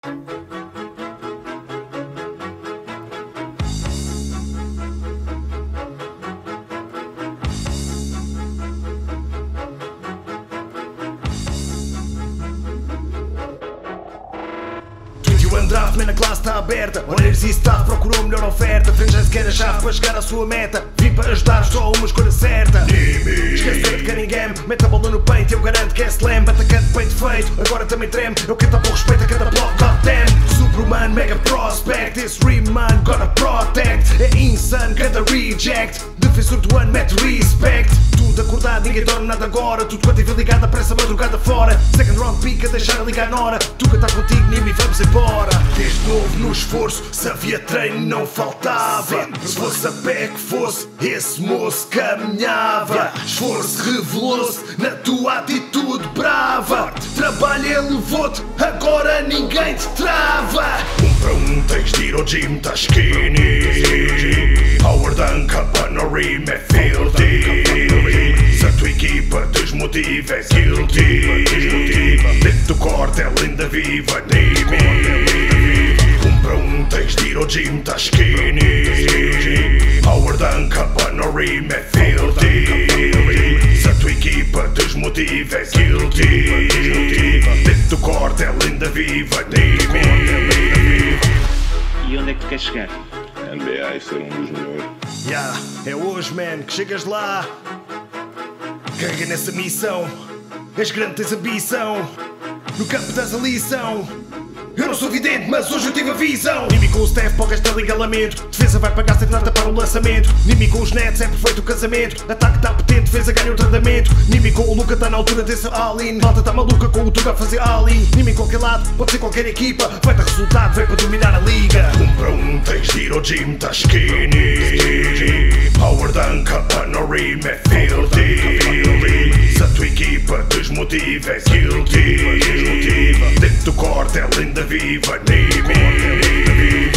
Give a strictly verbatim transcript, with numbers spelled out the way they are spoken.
Draft, man, a classe está aberta. Olheiros e staff procurou melhor oferta. Frente sequer a chave para chegar à sua meta. Vim para ajudar, só uma escolha certa. Esquecer de Cunningham, mete a bola no peito. Eu garanto que é slam, atacante peito feito. Agora também treme, eu canto por respeito a cada bloco. Goddamn, Superman, mega prospect. This Riemann, gotta protect. É insano, cada reject. Defensor do ano, mete respect. Tudo acordado, ninguém dorme nada agora. Tudo quanto é ligado, aparece a madrugada fora. Second round pick a deixar a ligar na hora. Tu cantar contigo, Nimi, vamos embora. Desde novo no esforço, se havia treino não faltava. Se fosse a pé que fosse, esse moço caminhava. Esforço revelou-se na tua atitude brava. Trabalho elevou-te, agora ninguém te trava. Um para um tens de ir ao gym, tá skinny. Power dunk, up no rim é filthy. Se a tua equipa desmotiva é guilty. Dentro do corte é linda viva, Nimi. Um para um tens de ir ao gym, tá skinny. Power dunk, up no rim é filthy. Se a tua equipa desmotiva é guilty. Dentro do corte é linda viva, Nimi. E onde é que tu queres chegar? N B A e ser um dos melhores. Yeah, é hoje, man, que chegas lá. Carrega nessa missão. És grande, tens ambição. No campo das a lição. Eu não sou vidente, mas hoje eu tive a visão. Nimi com o Steph para o resto da liga lamento. Defesa vai pagar sem tentar tapar o lançamento. Nimi com os nets é perfeito o casamento. Ataque tá potente, defesa ganha o tratamento. Nimi com o Luca tá na altura desse all-in. Malta tá maluca com o Tuga a fazer all-in. Nimi em qualquer lado, pode ser qualquer equipa. Vai dar resultado, vem para dominar a liga. Um para um tens de ir ao gym, tá skinny. Power dunk, up no rim é filthy. Se a tua equipa desmotiva é guilty. Dentro do corte é linda viva, Nimi.